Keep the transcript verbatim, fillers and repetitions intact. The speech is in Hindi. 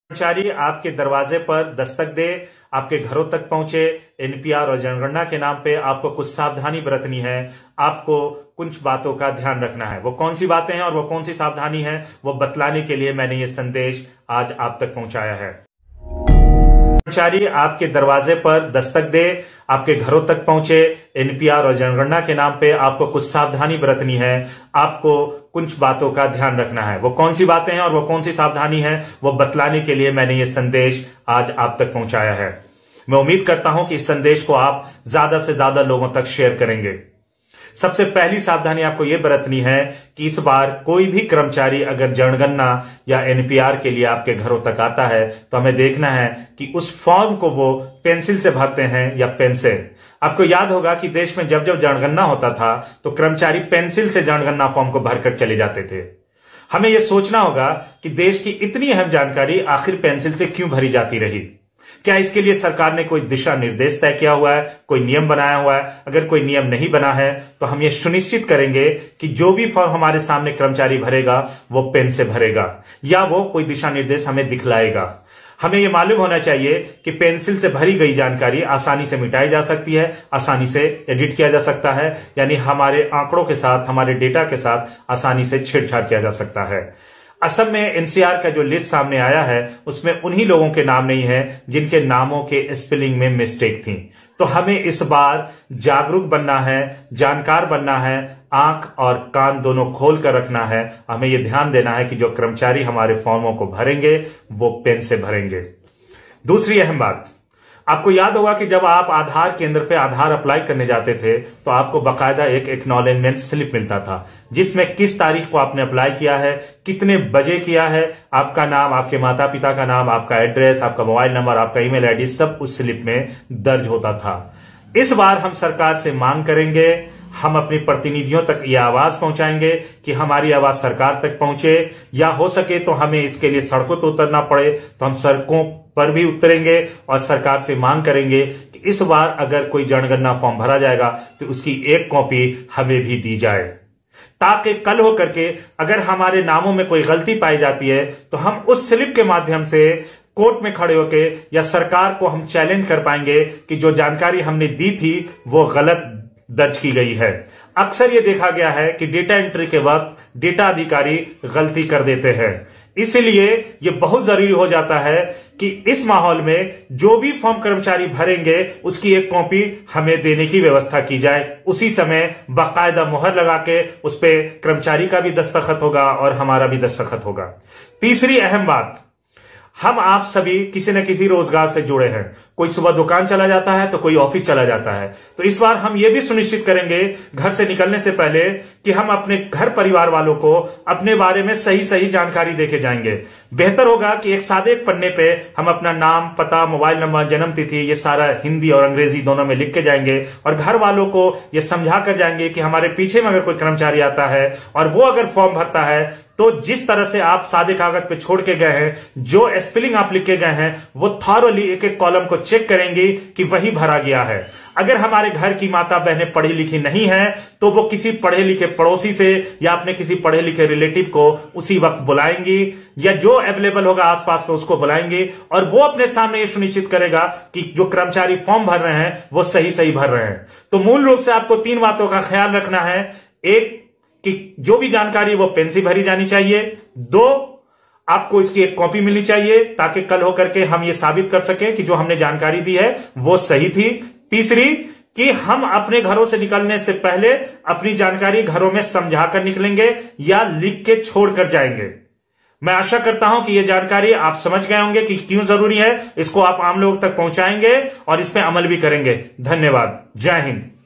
कर्मचारी आपके दरवाजे पर दस्तक दे, आपके घरों तक पहुंचे, एनपीआर और जनगणना के नाम पे आपको कुछ सावधानी बरतनी है। आपको कुछ बातों का ध्यान रखना है। वो कौन सी बातें हैं और वो कौन सी सावधानी है, वो बतलाने के लिए मैंने ये संदेश आज आप तक पहुंचाया है। कर्मचारी आपके दरवाजे पर दस्तक दे, आपके घरों तक पहुंचे, एनपीआर और जनगणना के नाम पे आपको कुछ सावधानी बरतनी है। आपको कुछ बातों का ध्यान रखना है। वो कौन सी बातें हैं और वो कौन सी सावधानी है, वो बतलाने के लिए मैंने ये संदेश आज आप तक पहुंचाया है। मैं उम्मीद करता हूं कि इस संदेश को आप ज्यादा से ज्यादा लोगों तक शेयर करेंगे। सबसे पहली सावधानी आपको यह बरतनी है कि इस बार कोई भी कर्मचारी अगर जनगणना या एनपीआर के लिए आपके घरों तक आता है तो हमें देखना है कि उस फॉर्म को वो पेंसिल से भरते हैं या पेन से। आपको याद होगा कि देश में जब जब जनगणना होता था तो कर्मचारी पेंसिल से जनगणना फॉर्म को भरकर चले जाते थे। हमें यह सोचना होगा कि देश की इतनी अहम जानकारी आखिर पेंसिल से क्यों भरी जाती रही। क्या इसके लिए सरकार ने कोई दिशा निर्देश तय किया हुआ है, कोई नियम बनाया हुआ है? अगर कोई नियम नहीं बना है तो हम ये सुनिश्चित करेंगे कि जो भी फॉर्म हमारे सामने कर्मचारी भरेगा वो पेन से भरेगा या वो कोई दिशा निर्देश हमें दिखलाएगा। हमें यह मालूम होना चाहिए कि पेंसिल से भरी गई जानकारी आसानी से मिटाई जा सकती है, आसानी से एडिट किया जा सकता है, यानी हमारे आंकड़ों के साथ, हमारे डेटा के साथ आसानी से छेड़छाड़ किया जा सकता है। असम में एनसीआर का जो लिस्ट सामने आया है उसमें उन्हीं लोगों के नाम नहीं है जिनके नामों के स्पेलिंग में मिस्टेक थी। तो हमें इस बार जागरूक बनना है, जानकार बनना है, आंख और कान दोनों खोल कर रखना है। हमें यह ध्यान देना है कि जो कर्मचारी हमारे फॉर्मों को भरेंगे वो पेन से भरेंगे। दूसरी अहम बात, आपको याद होगा कि जब आप आधार केंद्र पे आधार अप्लाई करने जाते थे तो आपको बकायदा एक एक्नॉलेजमेंट स्लिप मिलता था जिसमें किस तारीख को आपने अप्लाई किया है, कितने बजे किया है, आपका नाम, आपके माता पिता का नाम, आपका एड्रेस, आपका मोबाइल नंबर, आपका ईमेल आईडी सब उस स्लिप में दर्ज होता था। इस बार हम सरकार से मांग करेंगे, हम अपने प्रतिनिधियों तक यह आवाज पहुंचाएंगे कि हमारी आवाज सरकार तक पहुंचे, या हो सके तो हमें इसके लिए सड़कों पर उतरना पड़े तो हम सड़कों पर भी उतरेंगे और सरकार से मांग करेंगे कि इस बार अगर कोई जनगणना फॉर्म भरा जाएगा तो उसकी एक कॉपी हमें भी दी जाए, ताकि कल हो करके अगर हमारे नामों में कोई गलती पाई जाती है तो हम उस स्लिप के माध्यम से कोर्ट में खड़े होके या सरकार को हम चैलेंज कर पाएंगे कि जो जानकारी हमने दी थी वो गलत दर्ज की गई है। अक्सर यह देखा गया है कि डेटा एंट्री के वक्त डेटा अधिकारी गलती कर देते हैं, इसलिए यह बहुत जरूरी हो जाता है कि इस माहौल में जो भी फॉर्म कर्मचारी भरेंगे उसकी एक कॉपी हमें देने की व्यवस्था की जाए। उसी समय बाकायदा मुहर लगा के उस पर कर्मचारी का भी दस्तखत होगा और हमारा भी दस्तखत होगा। तीसरी अहम बात, हम आप सभी किसी न किसी रोजगार से जुड़े हैं। कोई सुबह दुकान चला जाता है तो कोई ऑफिस चला जाता है। तो इस बार हम ये भी सुनिश्चित करेंगे घर से निकलने से पहले कि हम अपने घर परिवार वालों को अपने बारे में सही सही जानकारी देके जाएंगे। बेहतर होगा कि एक सादे एक पन्ने पे हम अपना नाम, पता, मोबाइल नंबर, जन्म तिथि ये सारा हिंदी और अंग्रेजी दोनों में लिख के जाएंगे और घर वालों को ये समझा कर जाएंगे कि हमारे पीछे में अगर कोई कर्मचारी आता है और वो अगर फॉर्म भरता है तो जिस तरह से आप सादे कागज पे छोड़ के गए हैं, जो स्पेलिंग आप लिख के गए हैं, वो थॉरोली एक एक कॉलम को चेक करेंगे कि वही भरा गया है। अगर हमारे घर की माता बहनें पढ़ी लिखी नहीं है तो वो किसी पढ़े लिखे पड़ोसी से या अपने किसी पढ़े लिखे रिलेटिव को उसी वक्त बुलाएंगी या जो अवेलेबल होगा आसपास में उसको बुलाएंगे और वो अपने सामने ये सुनिश्चित करेगा कि जो कर्मचारी फॉर्म भर रहे हैं वो सही सही भर रहे हैं। तो मूल रूप से आपको तीन बातों का ख्याल रखना है। एक, कि जो भी जानकारी वो पेन से भरी जानी चाहिए। दो, आपको इसकी एक कॉपी मिलनी चाहिए ताकि कल होकर के हम ये साबित कर सकें कि जो हमने जानकारी दी है वो सही थी। तीसरी, कि हम अपने घरों से निकलने से पहले अपनी जानकारी घरों में समझाकर निकलेंगे या लिख के छोड़कर जाएंगे। मैं आशा करता हूं कि यह जानकारी आप समझ गए होंगे कि क्यों जरूरी है। इसको आप आम लोगों तक पहुंचाएंगे और इस पर अमल भी करेंगे। धन्यवाद। जय हिंद।